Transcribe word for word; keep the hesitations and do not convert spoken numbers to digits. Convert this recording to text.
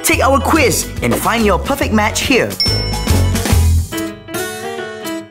Take our quiz and find your perfect match here.